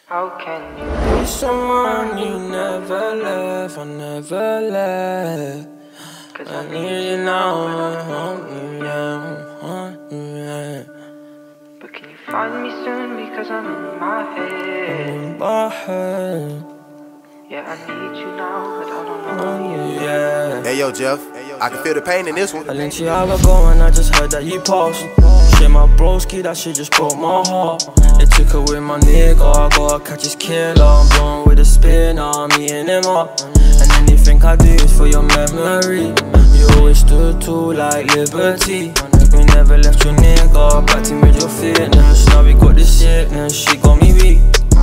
How can you be someone you never left? I never left. Cause I need you now, I want you now, I want you now. But can you find me soon because I'm in my head? I'm in my head. Yeah, I need you now, but I don't know you. Yeah. Hey yo, Jeff, I can feel the pain in this one. I linked you out going, I just heard that you paused. Shit, my broski, that shit just broke my heart. They took away my nigga, I gotta catch his killer. I'm blowing with a spinner, I'm eating him up. And anything I do is for your memory. You always stood tall like liberty. We never left your nigga, backed with your fitness. Now we got this sickness, she got me weak.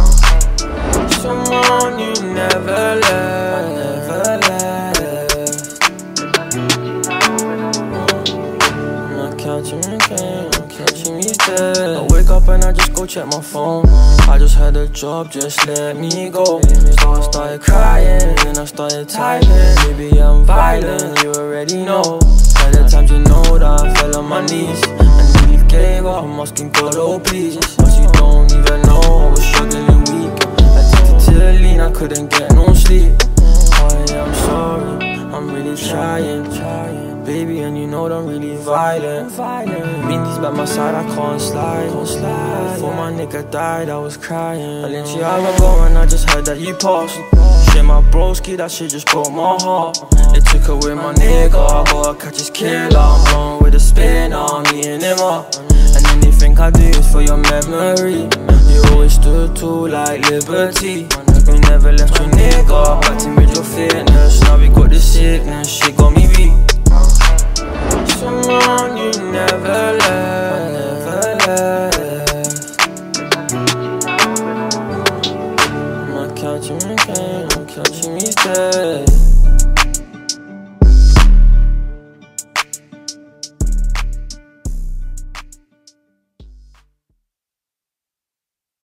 Someone you never left, never left. I'm catching me again, I'm catching me dead. I wake up and I just go check my phone. I just had a job, just let me go. So I started crying, then I started typing. Maybe I'm violent, you already know. By the times you know that I fell on my knees and nearly gave up, I'm asking God, oh please. Cause you don't even know I was struggling weak. I couldn't get no sleep. Oh yeah, I'm sorry, I'm really trying. Baby, and you know that I'm really violent. Mindy's by my side, I can't slide. Before my nigga died, I was crying. I let you out go and I just heard that you passed. Shit, my broski, that shit just broke my heart. They took away my nigga, I gotta catch his killer. I'm blowing with a spinner, I'm eating him up. And anything I do is for your memory. You always stood tall like liberty. We never left your nigga, backed with your fitness. Now we got this sickness, she got me weak. Someone you never left, never left. I'm catching me again, I'm catching me dead.